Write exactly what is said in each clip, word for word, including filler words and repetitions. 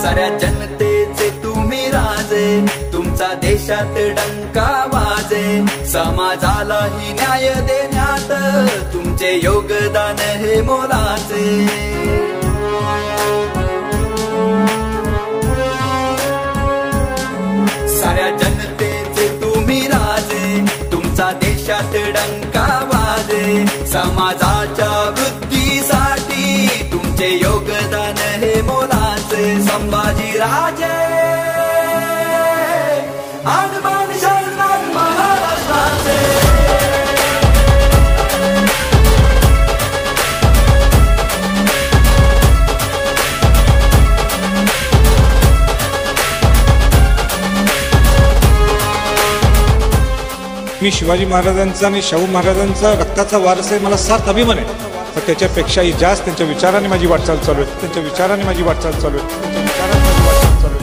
साऱ्या जनतेचे तुम्ही राजे, तुमचा देशात डंका वाजे, समाजालाही न्याय देण्यात तुमचे योगदान हे मोलाचे। साऱ्या जनतेचे तुम्ही राजे, तुमचा देशात डंका वाजे, समाजाच्या वृद्धीसाठी तुमचे योगदान हे मोलाचे। संभाजी राजे आणबाण शरणात महाराष्ट्राचे। मी शिवाजी महाराजांचा आणि शाहू महाराजांचा रक्ताचा वारस आहे, मला सार्थ अभिमान आहे। पण त्याच्यापेक्षाही जास्त त्यांच्या विचाराने माझी वाटचाल चालू आहे, त्यांच्या विचाराने माझी वाटचाल चालू आहे, त्यांच्या विचाराने माझी वाटचाल चालू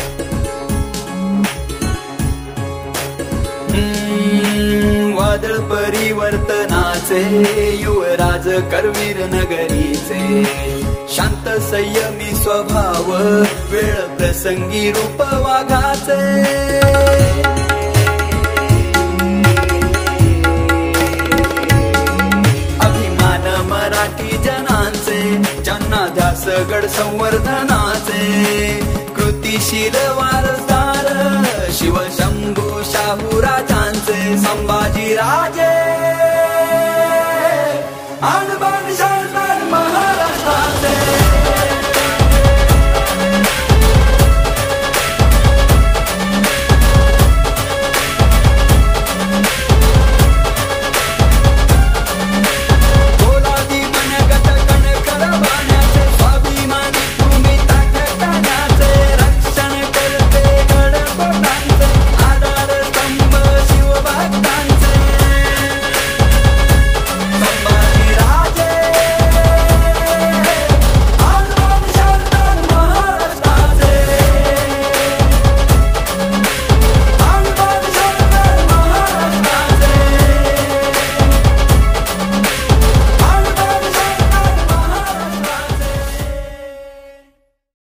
आहे। वादळ परिवर्तनाचे युवराज करवीर नगरीचे, शांत संयमी स्वभाव वेळ प्रसंगी रूप वाघाचे। मराठी जनांचे ज्यांना ध्यास गड संवर्धनाचे, कृतिशील वारसदार शिवशंभू शाहू राजांचे। संभाजी राजे